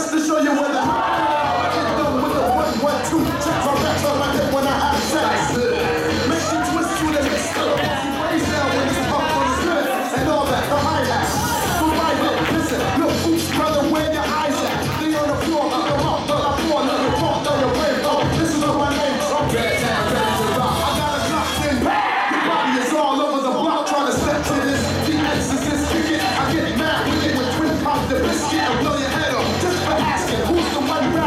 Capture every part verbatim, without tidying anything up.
just to show you where the I get done with the one, one, two. Check my back on my hip when I have sex. Make you twist to the mix. Raise down when it's up on the good. And all that, the hi-hat. So right there, listen, look, oops, brother, where your eyes at? They on the floor, pick them up, but I pour another talk on your brain. Oh, this is what my name is. I'm bad town, ready to rock. I got a Glock ten back. Your body is all over the block trying to step to this. The exorcist kick it. I get mad with it with twin pop the biscuit and blow your head off. Just for asking, who's the one rap?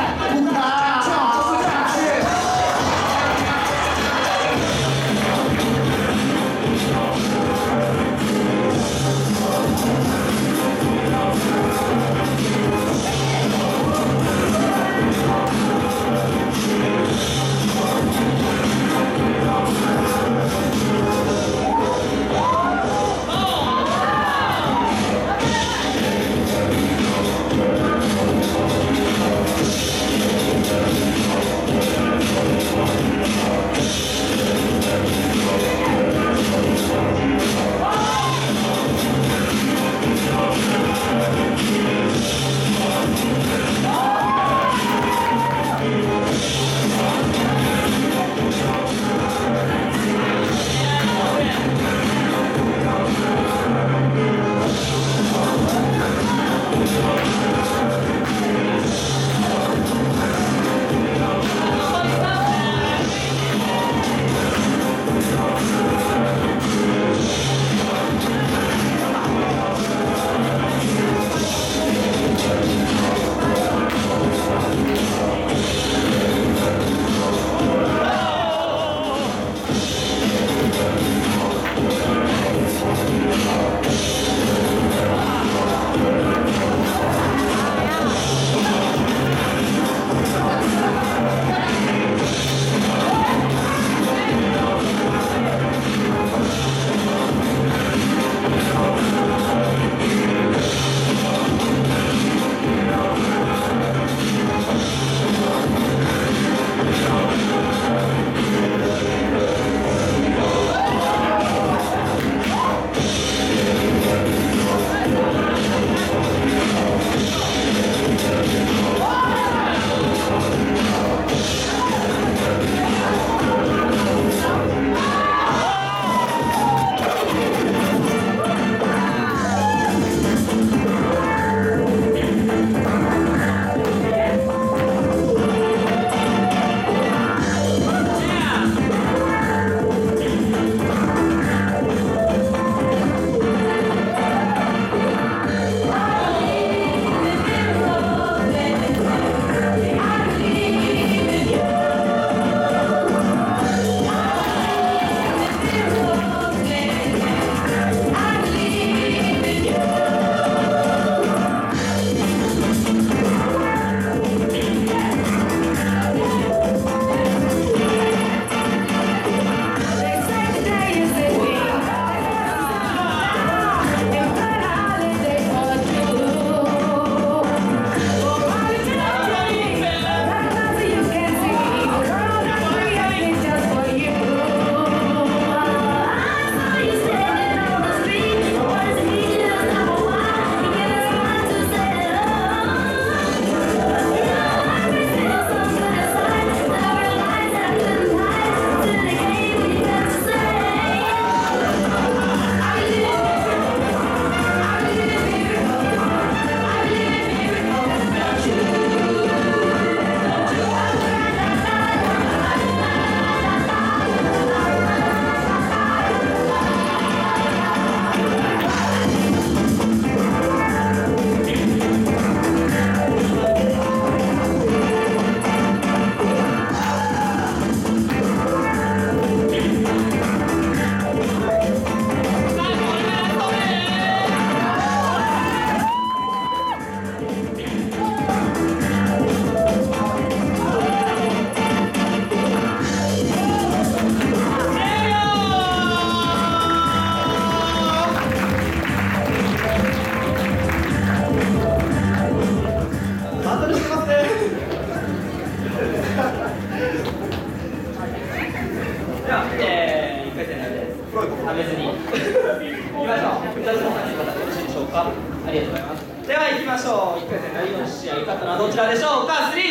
試合勝ったのはどちらでしょうか。スリー